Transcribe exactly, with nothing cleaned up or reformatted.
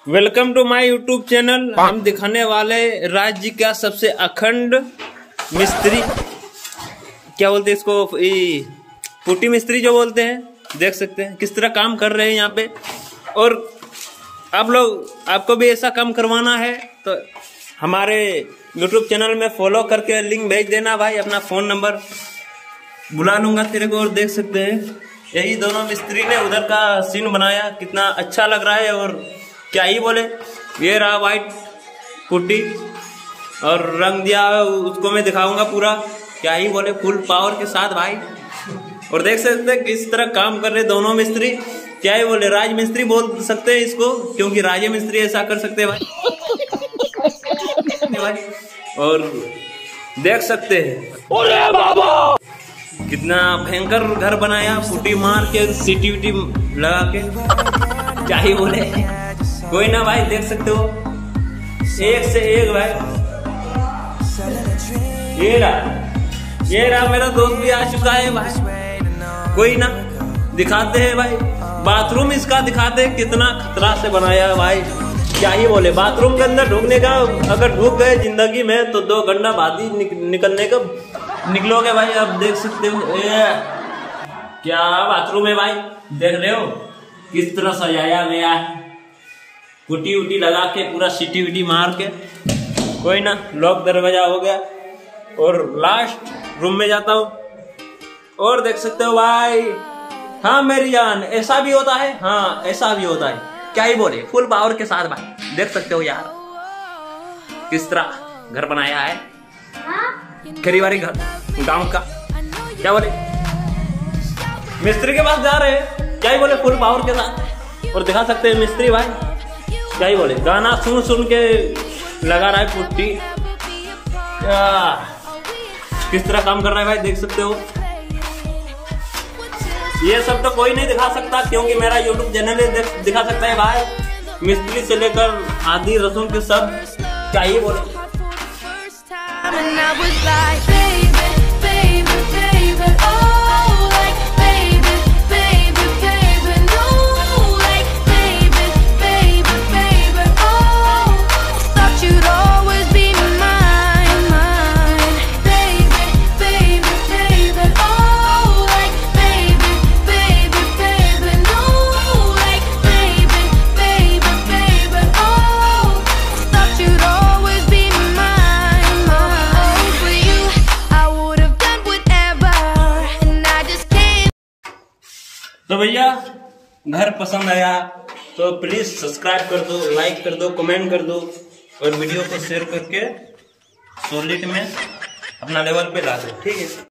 Welcome to my YouTube channel. हम दिखाने वाले राज्य का सबसे अखंड मिस्त्री, क्या बोलते हैं इसको, पुट्टी मिस्त्री जो बोलते हैं। देख सकते हैं किस तरह काम कर रहे हैं यहाँ पे। और आप लोग, आपको भी ऐसा काम करवाना है तो हमारे यूट्यूब चैनल में फॉलो करके लिंक भेज देना भाई, अपना फोन नंबर बुला लूंगा तेरे को। और देख सकते हैं यही दोनों मिस्त्री ने उधर का सीन बनाया, कितना अच्छा लग रहा है। और क्या ही बोले, ये रहा वाइट पुट्टी और रंग दिया उसको मैं दिखाऊंगा पूरा। क्या ही बोले, फुल पावर के साथ भाई। और देख सकते हैं किस तरह काम कर रहे दोनों मिस्त्री। क्या ही बोले, राज मिस्त्री बोल सकते हैं इसको, क्योंकि राजे मिस्त्री ऐसा कर सकते हैं भाई। भाई और देख सकते हैं बाबा कितना भयंकर घर बनाया, पुट्टी मार के सीटी विटी लगा के। क्या ही बोले, कोई ना भाई, देख सकते हो एक से एक भाई। ये रहा ये रहा मेरा दोस्त भी आ चुका है भाई। कोई ना, दिखाते हैं भाई बाथरूम इसका, दिखाते हैं कितना खतरा से बनाया है भाई। क्या ही बोले, बाथरूम के अंदर ढूंढने का, अगर ढूक गए जिंदगी में तो दो घंटा बाद ही निक, निकलने का निकलोगे भाई। अब देख सकते हो क्या बाथरूम है भाई, देख रहे हो किस तरह सजाया गया है, पुट्टी उटी लगा के पूरा सीटी विटी मार के। कोई ना, लॉक दरवाजा हो गया। और लास्ट रूम में जाता हूँ और देख सकते हो भाई। हाँ मेरी जान, ऐसा भी होता है, हाँ ऐसा भी होता है। क्या ही बोले, फुल पावर के साथ भाई। देख सकते हो यार किस तरह घर बनाया है, खरीवारी घर गांव का। क्या बोले, मिस्त्री के पास जा रहे हैं। क्या ही बोले, फुल पावर के साथ। और दिखा सकते हैं मिस्त्री भाई, क्या ही बोले, गाना सुन सुन के लगा रहा है पुट्टी। किस तरह काम कर रहा है भाई, देख सकते हो। ये सब तो कोई नहीं दिखा सकता, क्योंकि मेरा यूट्यूब चैनल दिखा सकता है भाई। मिस्त्री से लेकर आदि रसों के सब। क्या ही बोले, तो भैया घर पसंद आया तो प्लीज सब्सक्राइब कर दो, लाइक कर दो, कमेंट कर दो और वीडियो को शेयर करके सॉलिड में अपना लेवल पे ला दो, ठीक है।